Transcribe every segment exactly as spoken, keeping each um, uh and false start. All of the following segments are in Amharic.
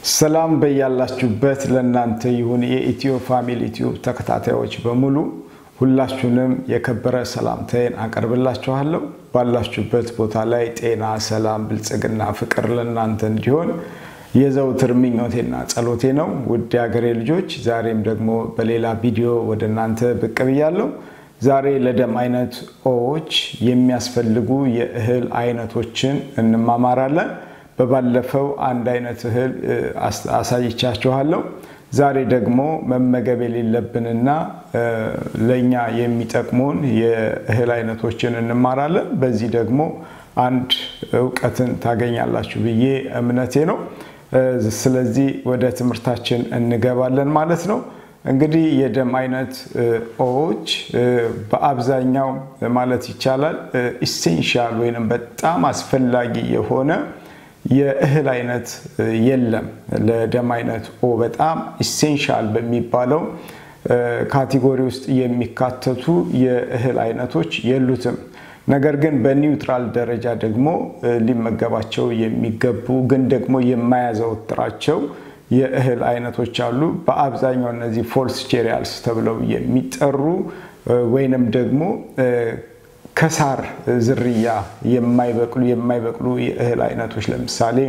ሰላም በያላችሁበት ለእናንተ ይሁን የኢትዮ ፋሚሊ ዩቲዩብ ተከታታዮች በሙሉ ሁላችሁንም የከበረ ሰላምታዬን አቀርብላችኋለሁ ባላችሁበት ቦታ ላይ ጤና ሰላም ብልጽግና ፍቅር ለእናንተ እንዲሆን የዘውትር ምኞቴና ጸሎቴ ነው ውድ ያገሬ ልጆች ዛሬም ደግሞ በሌላ ቪዲዮ ወደናንተ ብቅ ብያለሁ ዛሬ ለደም አይነት ኦዎች የሚያስፈልጉ የእህል አይነቶችን እንማማራለን በባለፈው አንድ አይነት እህል አሳይቻችኋለሁ ዛሬ ደግሞ መመገብ የሌለብንና ለኛ የሚጠቅሙን የእህል አይነቶችን እንማራለን በዚህ ደግሞ አንድ ዕውቀትን ታገኛላችሁ ብዬ እምነቴ ነው ስለዚህ ወደ ትምህርታችን እንገባለን ማለት ነው እንግዲህ የደም አይነት ኦዎች በአብዛኛው ማለት ይቻላል ኢሴንሻል ወይንም በጣም አስፈላጊ የሆነ የእህል አይነት የለም ለደም አይነት ኦ በጣም ኢሴንሻል በሚባለው ካቴጎሪ ውስጥ የሚካተቱ የእህል አይነቶች የሉትም ነገር ግን በኒውትራል ደረጃ ደግሞ ሊመገባቸው የሚገቡ ግን ደግሞ የማያዘወትራቸው የእህል አይነቶች አሉ በአብዛኛው እነዚህ ፎልስ ቼሪያልስ ተብለው የሚጠሩ ወይንም ደግሞ ከሳር ዝርያ የማይበቅሉ የማይበቅሉ የእህል አይነቶች ለምሳሌ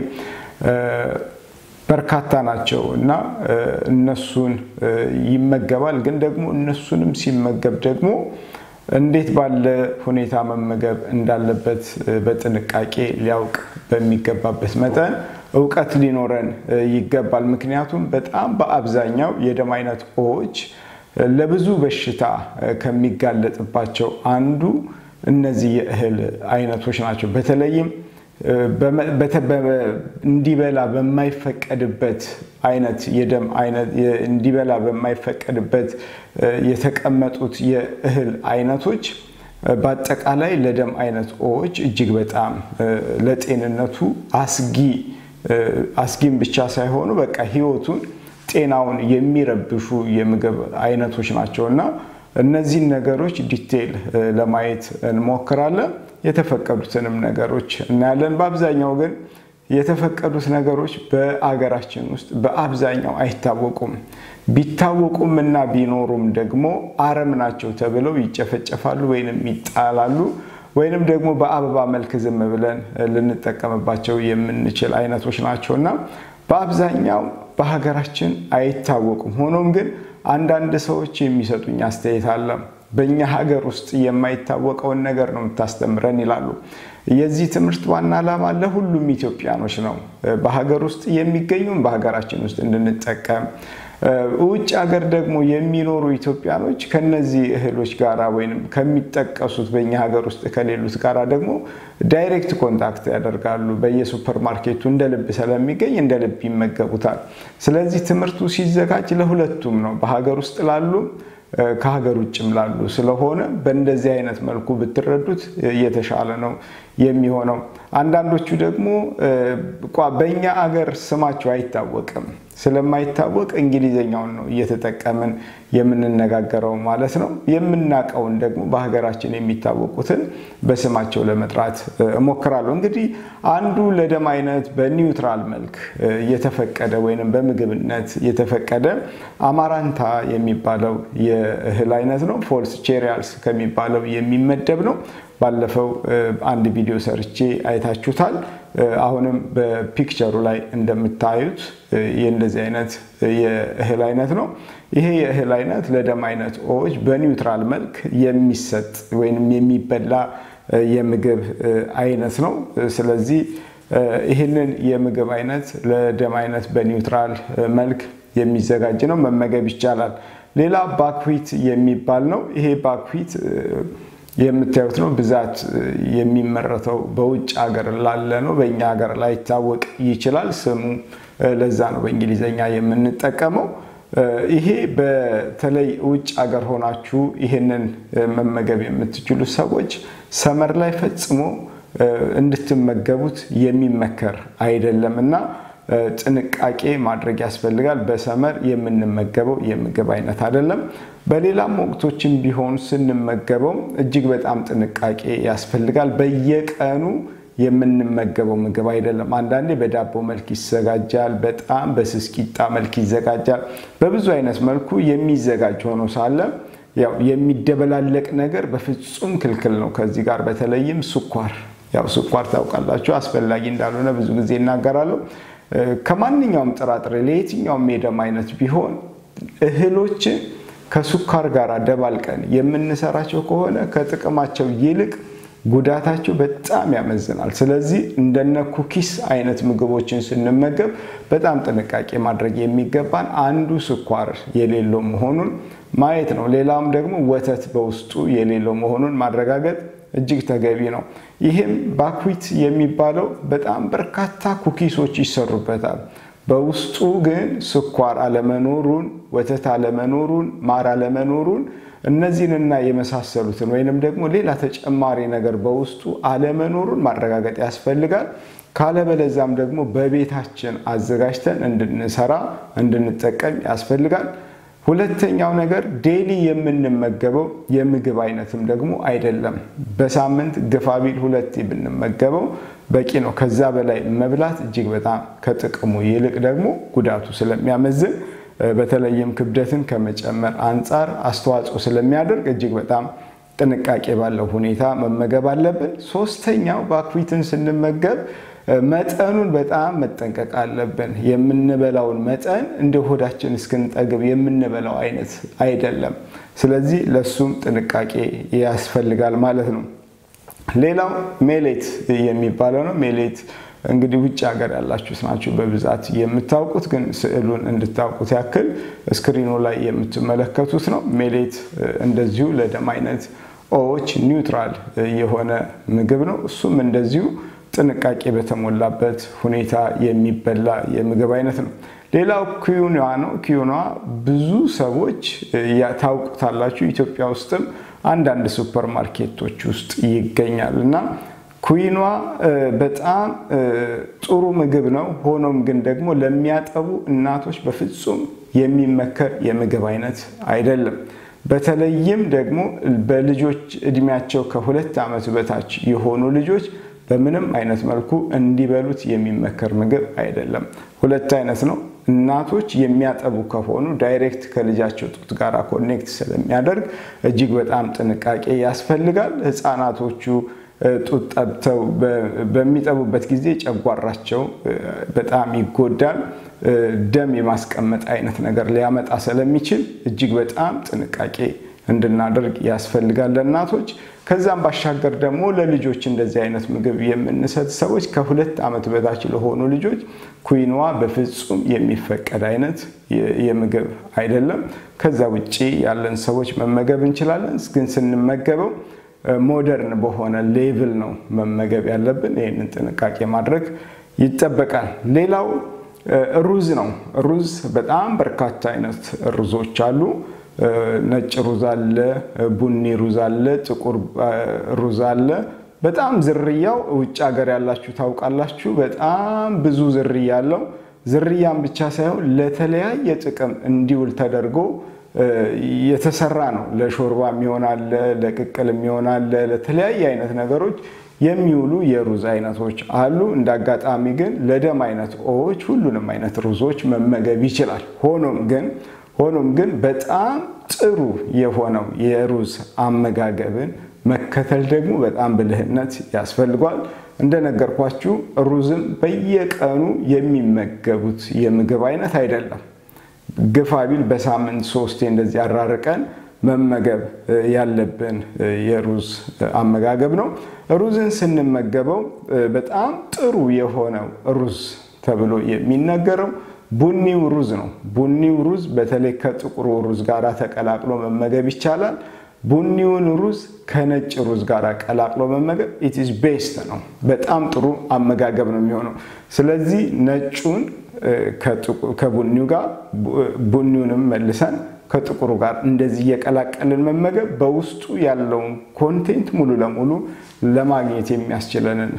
በርካታ ናቸው እና እነሱን ይመገባል ግን ደግሞ እነሱንም ሲመገብ ደግሞ እንዴት ባለ ሁኔታ መመገብ እንዳለበት በጥንቃቄ ሊያውቅ በሚገባበት መጠን ዕውቀት ሊኖረን ይገባል ምክንያቱም በጣም በአብዛኛው የደም አይነት ኦዎች ለብዙ በሽታ ከሚጋለጥባቸው አንዱ እነዚህ የእህል አይነቶች ናቸው በተለይም እንዲበላ በማይፈቀድበት አይነት የደም አይነት እንዲበላ በማይፈቀድበት የተቀመጡት የእህል አይነቶች በአጠቃላይ ለደም አይነት ኦዎች እጅግ በጣም ለጤንነቱ አስጊ አስጊም ብቻ ሳይሆኑ በቃ ህይወቱን ጤናውን የሚረብሹ የምግብ አይነቶች ናቸውና እነዚህ ነገሮች ዲቴል ለማየት እንሞክራለን የተፈቀዱትንም ነገሮች እናያለን በአብዛኛው ግን የተፈቀዱት ነገሮች በአገራችን ውስጥ በአብዛኛው አይታወቁም ቢታወቁምና ቢኖሩም ደግሞ አረም ናቸው ተብለው ይጨፈጨፋሉ ወይንም ይጣላሉ ወይንም ደግሞ በአበባ መልክ ዝም ብለን ልንጠቀምባቸው የምንችል አይነቶች ናቸውና በአብዛኛው በሀገራችን አይታወቁም ሆኖም ግን አንዳንድ ሰዎች የሚሰጡኝ አስተያየት አለ በእኛ ሀገር ውስጥ የማይታወቀው ነገር ነው ተስተምረን ይላሉ የዚህ ትምህርት ዋና ዓላማ ለሁሉም ኢትዮጵያኖች ነው በሀገር ውስጥ የሚገኙን በሀገራችን ውስጥ እንድንጠቀም ውጭ ሀገር ደግሞ የሚኖሩ ኢትዮጵያኖች ከነዚህ እህሎች ጋራ ወይንም ከሚጠቀሱት በእኛ ሀገር ውስጥ ከሌሉት ጋራ ደግሞ ዳይሬክት ኮንታክት ያደርጋሉ በየሱፐርማርኬቱ እንደልብ ስለሚገኝ እንደልብ ይመገቡታል ስለዚህ ትምህርቱ ሲዘጋጅ ለሁለቱም ነው በሀገር ውስጥ ላሉ ከሀገር ውጭም ላሉ ስለሆነ በእንደዚህ አይነት መልኩ ብትረዱት የተሻለ ነው የሚሆነው አንዳንዶቹ ደግሞ በእኛ ሀገር ስማቸው አይታወቅም ስለማይታወቅ እንግሊዘኛውን ነው እየተጠቀምን የምንነጋገረው ማለት ነው የምናቀውን ደግሞ በሀገራችን የሚታወቁትን በስማቸው ለመጥራት እሞክራለሁ እንግዲህ አንዱ ለደም አይነት በኒውትራል መልክ የተፈቀደ ወይንም በምግብነት የተፈቀደ አማራንታ የሚባለው የእህል አይነት ነው ፎልስ ቼሪያልስ ከሚባለው የሚመደብ ነው ባለፈው አንድ ቪዲዮ ሰርቼ አይታችሁታል አሁንም በፒክቸሩ ላይ እንደምታዩት የእንደዚህ አይነት የእህል አይነት ነው ይሄ የእህል አይነት ለደም አይነት ኦዎች በኒውትራል መልክ የሚሰጥ ወይንም የሚበላ የምግብ አይነት ነው ስለዚህ ይሄንን የምግብ አይነት ለደም አይነት በኒውትራል መልክ የሚዘጋጅ ነው መመገብ ይቻላል ሌላ ባክዊት የሚባል ነው ይሄ ባክዊት የምታዩት ነው ብዛት የሚመረተው በውጭ ሀገር ላለ ነው በእኛ ሀገር ላይ ታወቅ ይችላል ስሙ ለዛ ነው በእንግሊዘኛ የምንጠቀመው ይሄ በተለይ ውጭ ሀገር ሆናችሁ ይሄንን መመገብ የምትችሉ ሰዎች ሰመር ላይ ፈጽሞ እንድትመገቡት የሚመከር አይደለምና ጥንቃቄ ማድረግ ያስፈልጋል በሰመር የምንመገበው የምግብ አይነት አይደለም በሌላም ወቅቶችም ቢሆን ስንመገበው እጅግ በጣም ጥንቃቄ ያስፈልጋል በየቀኑ የምንመገበው ምግብ አይደለም አንዳንዴ በዳቦ መልክ ይዘጋጃል በጣም በስስ ቂጣ መልክ ይዘጋጃል በብዙ አይነት መልኩ የሚዘጋጅ ሆኖ ሳለ ያው የሚደበላለቅ ነገር በፍጹም ክልክል ነው ከዚህ ጋር በተለይም ስኳር ያው ስኳር ታውቃላችሁ አስፈላጊ እንዳልሆነ ብዙ ጊዜ እናገራለሁ ከማንኛውም ጥራጥሬ ለየትኛውም የደም አይነት ቢሆን እህሎች ከስኳር ጋር ደባልቀን የምንሰራቸው ከሆነ ከጥቅማቸው ይልቅ ጉዳታቸው በጣም ያመዝናል ስለዚህ እንደነ ኩኪስ አይነት ምግቦችን ስንመገብ በጣም ጥንቃቄ ማድረግ የሚገባን አንዱ ስኳር የሌለው መሆኑን ማየት ነው ሌላም ደግሞ ወተት በውስጡ የሌለው መሆኑን ማረጋገጥ እጅግ ተገቢ ነው ይሄም ባክዊት የሚባለው በጣም በርካታ ኩኪሶች ይሰሩበታል በውስጡ ግን ስኳር አለመኖሩን ወተት አለመኖሩን ማር አለመኖሩን እነዚህንና የመሳሰሉትን ወይንም ደግሞ ሌላ ተጨማሪ ነገር በውስጡ አለመኖሩን ማረጋገጥ ያስፈልጋል ካለበለዛም ደግሞ በቤታችን አዘጋጅተን እንድንሰራ እንድንጠቀም ያስፈልጋል ሁለተኛው ነገር ዴሊ የምንመገበው የምግብ አይነትም ደግሞ አይደለም በሳምንት ግፋቢል ሁለት ብንመገበው በቂ ነው ከዛ በላይ መብላት እጅግ በጣም ከጥቅሙ ይልቅ ደግሞ ጉዳቱ ስለሚያመዝን በተለይም ክብደትን ከመጨመር አንፃር አስተዋጽኦ ስለሚያደርግ እጅግ በጣም ጥንቃቄ ባለው ሁኔታ መመገብ አለብን ሶስተኛው ባክዊትን ስንመገብ መጠኑን በጣም መጠንቀቅ አለብን የምንበላውን መጠን እንደ ሆዳችን እስክንጠግብ የምንበላው አይነት አይደለም ስለዚህ ለሱም ጥንቃቄ ያስፈልጋል ማለት ነው ሌላው ሜሌት የሚባለው ነው ሜሌት እንግዲህ ውጭ ሀገር ያላችሁ ናችሁ በብዛት የምታውቁት ግን ስዕሉን እንድታውቁት ያክል ስክሪኑ ላይ የምትመለከቱት ነው ሜሌት እንደዚሁ ለደም አይነት ኦች ኒውትራል የሆነ ምግብ ነው እሱም እንደዚሁ ጥንቃቄ በተሞላበት ሁኔታ የሚበላ የምግብ አይነት ነው ሌላው ኪዩኗ ነው ኪዩኗ ብዙ ሰዎች ያታውቁታላችሁ ኢትዮጵያ ውስጥም አንዳንድ ሱፐርማርኬቶች ውስጥ ይገኛልና ኩይኗ በጣም ጥሩ ምግብ ነው ሆኖም ግን ደግሞ ለሚያጠቡ እናቶች በፍጹም የሚመከር የምግብ አይነት አይደለም በተለይም ደግሞ በልጆች እድሜያቸው ከሁለት ዓመት በታች የሆኑ ልጆች በምንም አይነት መልኩ እንዲበሉት የሚመከር ምግብ አይደለም ሁለት አይነት ነው እናቶች የሚያጠቡ ከሆኑ ዳይሬክት ከልጃቸው ጡት ጋር ኮኔክት ስለሚያደርግ እጅግ በጣም ጥንቃቄ ያስፈልጋል ህፃናቶቹ ጡት ጠብተው በሚጠቡበት ጊዜ ጨጓራቸው በጣም ይጎዳል ደም የማስቀመጥ አይነት ነገር ሊያመጣ ስለሚችል እጅግ በጣም ጥንቃቄ እንድናደርግ ያስፈልጋል ለእናቶች ከዛም ባሻገር ደግሞ ለልጆች እንደዚህ አይነት ምግብ የምንሰጥ ሰዎች ከሁለት ዓመት በታች ለሆኑ ልጆች ኩይኗ በፍጹም የሚፈቀድ አይነት የምግብ አይደለም ከዛ ውጪ ያለን ሰዎች መመገብ እንችላለን ግን ስንመገበው ሞደርን በሆነ ሌቭል ነው መመገብ ያለብን ይሄንን ጥንቃቄ ማድረግ ይጠበቃል ሌላው ሩዝ ነው ሩዝ በጣም በርካታ አይነት ሩዞች አሉ ነጭ ሩዝ አለ ቡኒ ሩዝ አለ ጥቁር ሩዝ አለ በጣም ዝርያው ውጭ ሀገር ያላችሁ ታውቃላችሁ በጣም ብዙ ዝርያ ያለው ዝርያም ብቻ ሳይሆን ለተለያየ ጥቅም እንዲውል ተደርጎ የተሰራ ነው ለሾርባም ይሆናል ለቅቅልም ይሆናል ለተለያየ አይነት ነገሮች የሚውሉ የሩዝ አይነቶች አሉ እንዳጋጣሚ ግን ለደም አይነት ኦዎች ሁሉንም አይነት ሩዞች መመገብ ይችላል ሆኖም ግን ሆኖም ግን በጣም ጥሩ የሆነው የሩዝ አመጋገብን መከተል ደግሞ በጣም ብልህነት ያስፈልጋል እንደነገርኳችሁ ሩዝም በየቀኑ የሚመገቡት የምግብ አይነት አይደለም ግፋቢል በሳምንት ሶስት እንደዚህ አራርቀን መመገብ ያለብን የሩዝ አመጋገብ ነው ሩዝን ስንመገበው በጣም ጥሩ የሆነው ሩዝ ተብሎ የሚነገረው ቡኒው ሩዝ ነው ቡኒው ሩዝ በተለይ ከጥቁሩ ሩዝ ጋር ተቀላቅሎ መመገብ ይቻላል ቡኒውን ሩዝ ከነጭ ሩዝ ጋር ቀላቅሎ መመገብ it is best ነው በጣም ጥሩ አመጋገብ ነው የሚሆነው ስለዚህ ነጩን ከቡኒው ጋር ቡኒውንም መልሰን ከጥቁሩ ጋር እንደዚህ የቀላቀልን መመገብ በውስጡ ያለውን ኮንቴንት ሙሉ ለሙሉ ለማግኘት የሚያስችለንን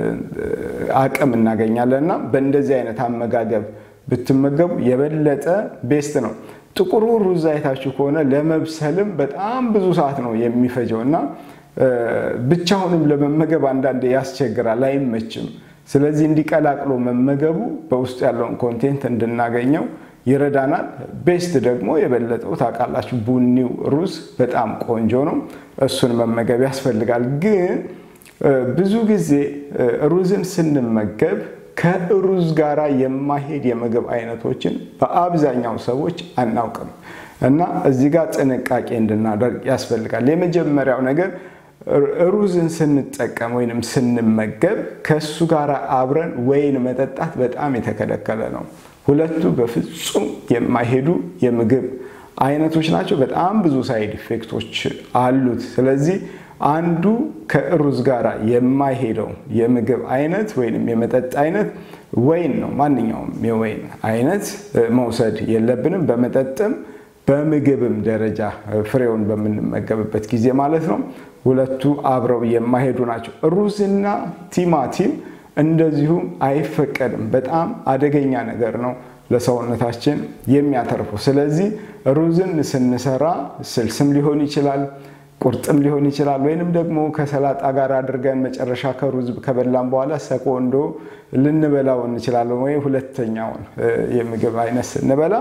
አቅም እናገኛለንና በእንደዚህ አይነት አመጋገብ ብትመገቡ የበለጠ ቤስት ነው ጥቁሩ ሩዝ አይታችሁ ከሆነ ለመብሰልም በጣም ብዙ ሰዓት ነው የሚፈጀውና ብቻውንም ለመመገብ አንዳንዴ ያስቸግራል አይመችም ስለዚህ እንዲቀላቅሎ መመገቡ በውስጥ ያለውን ኮንቴንት እንድናገኘው ይረዳናል ቤስት ደግሞ የበለጠው ታቃላችሁ ቡኒው ሩዝ በጣም ቆንጆ ነው እሱን መመገብ ያስፈልጋል ግን ብዙ ጊዜ ሩዝን ስንመገብ ከሩዝ ጋራ የማይሄድ የምግብ አይነቶችን በአብዛኛው ሰዎች አናውቅም እና እዚህ ጋር ጥንቃቄ እንድናደርግ ያስፈልጋል የመጀመሪያው ነገር ሩዝን ስንጠቀም ወይንም ስንመገብ ከሱ ጋራ አብረን ወይን መጠጣት በጣም የተከለከለ ነው ሁለቱ በፍጹም የማይሄዱ የምግብ አይነቶች ናቸው በጣም ብዙ ሳይድ ኢፌክቶች አሉት ስለዚህ አንዱ ከሩዝ ጋራ የማይሄደው የምግብ አይነት ወይንም የመጠጥ አይነት ወይን ነው ማንኛውም የወይን አይነት መውሰድ የለብንም በመጠጥም በምግብም ደረጃ ፍሬውን በመመገብበት ጊዜ ማለት ነው ሁለቱ አብረው የማይሄዱ ናቸው ሩዝና ቲማቲም እንደዚሁ አይፈቀድም በጣም አደገኛ ነገር ነው ለሰውነታችን የሚያተርፈው ስለዚህ ሩዝን ስንሰራ ስልስም ሊሆን ይችላል ቁርጥም ሊሆን ይችላል ወይንም ደግሞ ከሰላጣ ጋር አድርገን መጨረሻ ከሩዝ ከበላን በኋላ ሰኮንዶ ልንበላው እንችላለን ወይ ሁለተኛው የምግብ አይነት ስንበላ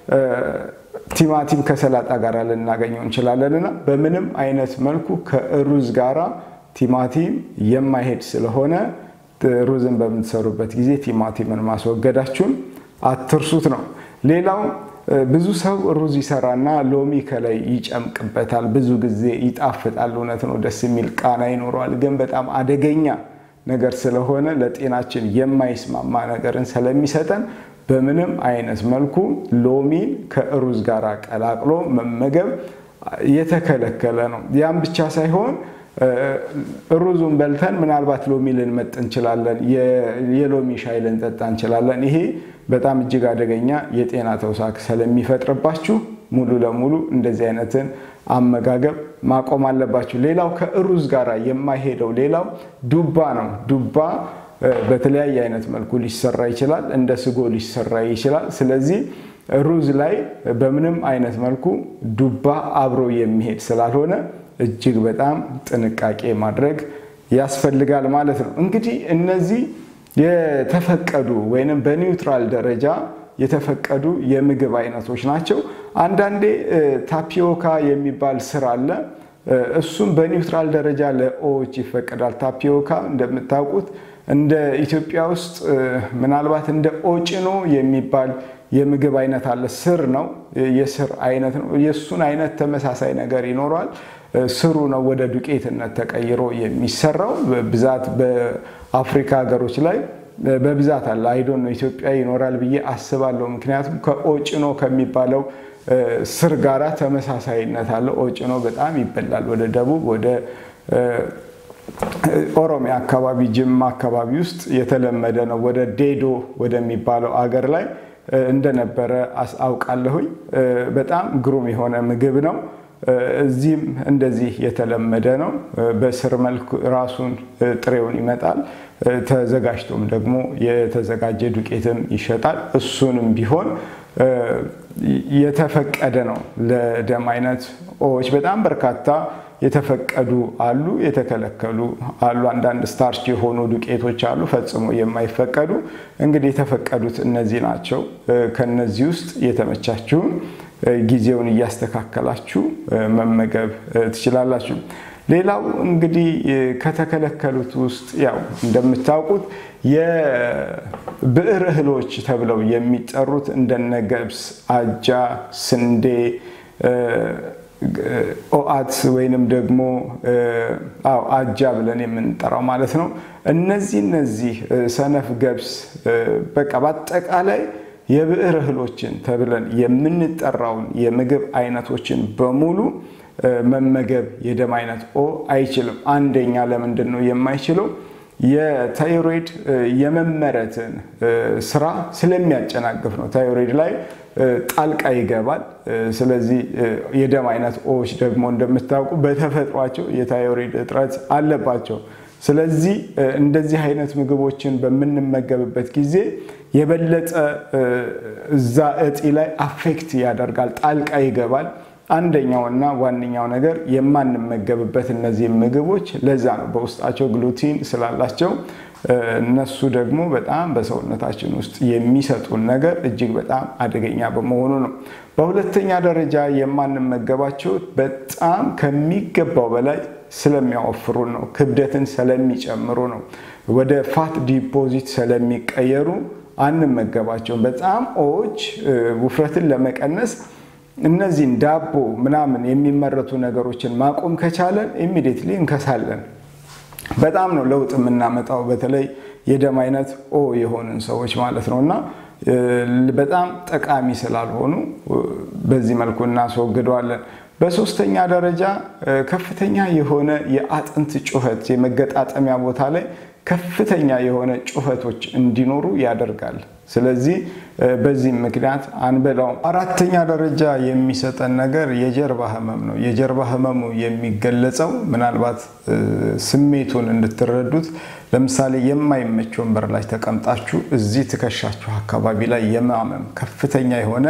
ቲማቲም ከሰላጣ ጋር ልናገኘው እንችላለንና በምንም አይነት መልኩ ከሩዝ ጋራ ቲማቲም የማይሄድ ስለሆነ ሩዝን በመንሰሩበት ጊዜ ቲማቲምን ማስወገዳችሁን አትርሱት ነው ሌላው ብዙ ሰው ሩዝ ይሰራና ሎሚ ከላይ ይጨምቅበታል ብዙ ጊዜ ይጣፍጣል እውነት ነው ደስ የሚል ቃና ይኖራል ግን በጣም አደገኛ ነገር ስለሆነ ለጤናችን የማይስማማ ነገርን ስለሚሰጠን በምንም አይነት መልኩ ሎሚን ከሩዝ ጋራ ቀላቅሎ መመገብ የተከለከለ ነው ያን ብቻ ሳይሆን ሩዙን በልተን ምናልባት ሎሚ ልንመጥ እንችላለን የሎሚ ሻይ ልንጠጣ እንችላለን ይሄ በጣም እጅግ አደገኛ የጤና ተውሳክ ስለሚፈጥርባችሁ ሙሉ ለሙሉ እንደዚህ አይነትን አመጋገብ ማቆም አለባችሁ ሌላው ከሩዝ ጋራ የማይሄደው ሌላው ዱባ ነው ዱባ በተለያየ አይነት መልኩ ሊሰራ ይችላል እንደ ስጎ ሊሰራ ይችላል ስለዚህ ሩዝ ላይ በምንም አይነት መልኩ ዱባ አብሮ የሚሄድ ስላልሆነ እጅግ በጣም ጥንቃቄ ማድረግ ያስፈልጋል ማለት ነው እንግዲህ እነዚህ የተፈቀዱ ወይንም በኒውትራል ደረጃ የተፈቀዱ የምግብ አይነቶች ናቸው አንዳንዴ ታፒዮካ የሚባል ስራ አለ እሱም በኒውትራል ደረጃ ለኦች ይፈቀዳል ታፒዮካ እንደምታውቁት እንደ ኢትዮጵያ ውስጥ ምናልባት እንደ ኦጭኖ የሚባል የምግብ አይነት አለ ስር ነው የስር አይነት ነው የሱን አይነት ተመሳሳይ ነገር ይኖራል ስሩ ነው ወደ ዱቄትነት ተቀይሮ የሚሰራው በብዛት በአፍሪካ ሀገሮች ላይ በብዛት አለ አይ ዶንት ኖ ኢትዮጵያ ይኖራል ብዬ አስባለሁ ምክንያቱም ከኦጭኖ ከሚባለው ስር ጋራ ተመሳሳይነት አለ ኦጭኖ በጣም ይበላል ወደ ደቡብ ወደ ኦሮሚያ አካባቢ ጅማ አካባቢ ውስጥ የተለመደ ነው ወደ ዴዶ ወደሚባለው አገር ላይ እንደነበረ አውቃለሁኝ በጣም ግሩም የሆነ ምግብ ነው እዚህም እንደዚህ የተለመደ ነው በስር መልኩ ራሱን ጥሬውን ይመጣል ተዘጋጅቶም ደግሞ የተዘጋጀ ዱቄትም ይሸጣል እሱንም ቢሆን የተፈቀደ ነው ለደም አይነት ኦች በጣም በርካታ የተፈቀዱ አሉ የተከለከሉ አሉ አንዳንድ ስታርች የሆኑ ዱቄቶች አሉ ፈጽሞ የማይፈቀዱ እንግዲህ የተፈቀዱት እነዚህ ናቸው ከነዚህ ውስጥ የተመቻችሁ ጊዜውን ያስተካከላችሁ መመገብ ትችላላችሁ ሌላው እንግዲህ ከተከለከሉት ውስጥ ያው እንደምታውቁት የብዕር እህሎች ተብለው የሚጠሩት እንደነገብስ አጃ ስንዴ ኦአት ወይንም ደግሞ አው አጃ ብለን የምንጠራው ማለት ነው እነዚህ እነዚህ ሰነፍ ገብስ በቃ በአጠቃላይ የብዕር እህሎችን ተብለን የምንጠራው የምግብ አይነቶችን በሙሉ መመገብ የደም አይነት ኦ አይችልም አንደኛ ለምንድን ነው የማይችለው የታይሮይድ የመመረትን ስራ ስለሚያጨናግፍ ነው ታይሮይድ ላይ ጣልቃ ይገባል ስለዚህ የደም አይነት ኦች ደግሞ እንደምታውቁ በተፈጥሯቸው የታይሮይድ እጥረት አለባቸው ስለዚህ እንደዚህ አይነት ምግቦችን በመንመገብበት ጊዜ የበለጠ እዛ እጢ ላይ አፌክት ያደርጋል ጣልቃ ይገባል አንደኛውና ዋነኛው ነገር የማንመገብበት እነዚህ ምግቦች ለዛ ነው በውስጣቸው ግሉቲን ስላላቸው እነሱ ደግሞ በጣም በሰውነታችን ውስጥ የሚሰጡን ነገር እጅግ በጣም አደገኛ በመሆኑ ነው። በሁለተኛ ደረጃ የማንመገባቸው በጣም ከሚገባው በላይ ስለሚያወፍሩ ነው፣ ክብደትን ስለሚጨምሩ ነው፣ ወደ ፋት ዲፖዚት ስለሚቀየሩ አንመገባቸው። በጣም ኦዎች ውፍረትን ለመቀነስ እነዚህን ዳቦ ምናምን የሚመረቱ ነገሮችን ማቆም ከቻለን ኢሚዲየትሊ እንከሳለን። በጣም ነው ለውጥ የምናመጣው በተለይ የደም አይነት ኦ የሆነን ሰዎች ማለት ነውና በጣም ጠቃሚ ስላልሆኑ በዚህ መልኩ እናስወግደዋለን። በሶስተኛ ደረጃ ከፍተኛ የሆነ የአጥንት ጩኸት የመገጣጠሚያ ቦታ ላይ ከፍተኛ የሆነ ጩኸቶች እንዲኖሩ ያደርጋል። ስለዚህ በዚህ ምክንያት አንበላው። አራተኛ ደረጃ የሚሰጠን ነገር የጀርባ ህመም ነው። የጀርባ ህመሙ የሚገለጸው ምናልባት ስሜቱን እንድትረዱት ለምሳሌ የማይመች ወንበር ላይ ተቀምጣችሁ እዚህ ትከሻችሁ አካባቢ ላይ የማመም ከፍተኛ የሆነ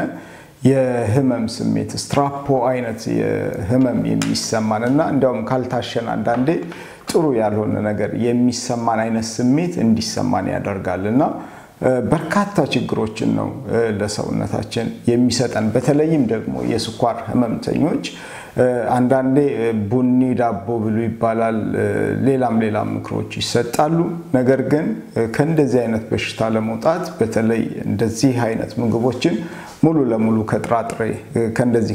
የህመም ስሜት ስትራፖ አይነት የህመም የሚሰማንና እንደውም ካልታሸን አንዳንዴ ጥሩ ያልሆነ ነገር የሚሰማን አይነት ስሜት እንዲሰማን ያደርጋልና በርካታ ችግሮችን ነው ለሰውነታችን የሚሰጠን። በተለይም ደግሞ የስኳር ህመምተኞች አንዳንዴ ቡኒ ዳቦ ብሉ ይባላል፣ ሌላም ሌላም ምክሮች ይሰጣሉ። ነገር ግን ከእንደዚህ አይነት በሽታ ለመውጣት በተለይ እንደዚህ አይነት ምግቦችን ሙሉ ለሙሉ ከጥራጥሬ ከእንደዚህ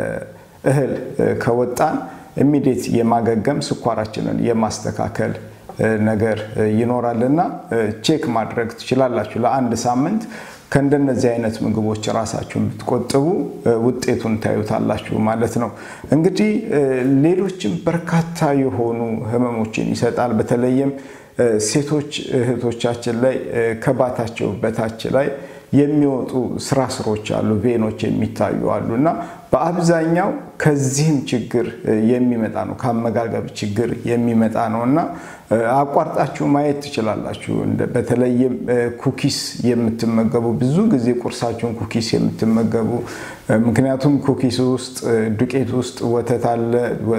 ከእህል ከወጣን ኢሚዲየት የማገገም ስኳራችንን የማስተካከል ነገር ይኖራልና ቼክ ማድረግ ትችላላችሁ። ለአንድ ሳምንት ከእንደነዚህ አይነት ምግቦች ራሳችሁን ብትቆጥቡ ውጤቱን ታዩታላችሁ ማለት ነው። እንግዲህ ሌሎችም በርካታ የሆኑ ህመሞችን ይሰጣል። በተለይም ሴቶች እህቶቻችን ላይ ከባታቸው በታች ላይ የሚወጡ ስራስሮች አሉ፣ ቬኖች የሚታዩ አሉና በአብዛኛው ከዚህም ችግር የሚመጣ ነው፣ ከአመጋገብ ችግር የሚመጣ ነውና አቋርጣችሁ ማየት ትችላላችሁ። በተለይም ኩኪስ የምትመገቡ ብዙ ጊዜ ቁርሳችሁን ኩኪስ የምትመገቡ ምክንያቱም ኩኪስ ውስጥ ዱቄት ውስጥ ወተት አለ፣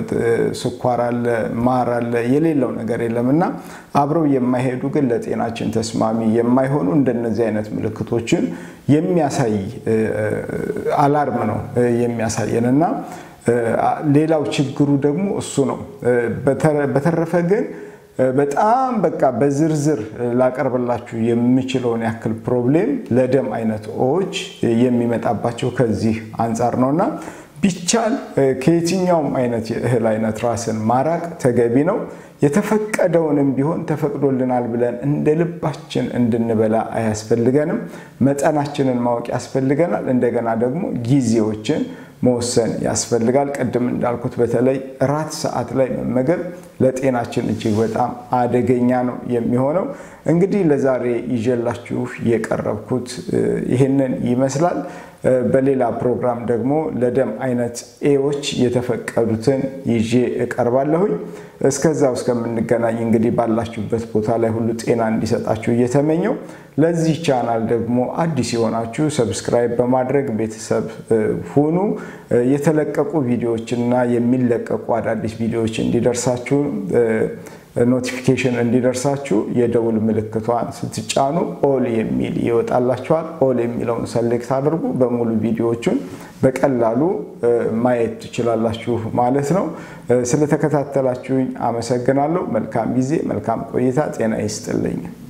ስኳር አለ፣ ማር አለ፣ የሌለው ነገር የለምና አብረው የማይሄዱ ግን ለጤናችን ተስማሚ የማይሆኑ እንደነዚህ አይነት ምልክቶችን የሚያሳይ አላርም ነው የሚያሳየንና ሌላው ችግሩ ደግሞ እሱ ነው። በተረፈ ግን በጣም በቃ በዝርዝር ላቀርብላችሁ የምችለውን ያክል ፕሮብሌም ለደም አይነት ኦዎች የሚመጣባቸው ከዚህ አንፃር ነውና ቢቻል ከየትኛውም አይነት የእህል አይነት ራስን ማራቅ ተገቢ ነው። የተፈቀደውንም ቢሆን ተፈቅዶልናል ብለን እንደ ልባችን እንድንበላ አያስፈልገንም። መጠናችንን ማወቅ ያስፈልገናል። እንደገና ደግሞ ጊዜዎችን መወሰን ያስፈልጋል። ቀደም እንዳልኩት በተለይ ራት ሰዓት ላይ መመገብ ለጤናችን እጅግ በጣም አደገኛ ነው የሚሆነው። እንግዲህ ለዛሬ ይዤላችሁ የቀረብኩት ይሄንን ይመስላል። በሌላ ፕሮግራም ደግሞ ለደም አይነት ኤዎች የተፈቀዱትን ይዤ እቀርባለሁኝ። እስከዛው እስከምንገናኝ እንግዲህ ባላችሁበት ቦታ ላይ ሁሉ ጤና እንዲሰጣችሁ እየተመኘው ለዚህ ቻናል ደግሞ አዲስ የሆናችሁ ሰብስክራይብ በማድረግ ቤተሰብ ሁኑ። የተለቀቁ ቪዲዮዎችና የሚለቀቁ አዳዲስ ቪዲዮዎች እንዲደርሳችሁ ኖቲፊኬሽን እንዲደርሳችሁ የደውል ምልክቷን ስትጫኑ ኦል የሚል ይወጣላችኋል። ኦል የሚለውን ሰሌክት አድርጉ። በሙሉ ቪዲዮዎቹን በቀላሉ ማየት ትችላላችሁ ማለት ነው። ስለተከታተላችሁኝ አመሰግናለሁ። መልካም ጊዜ፣ መልካም ቆይታ። ጤና ይስጥልኝ።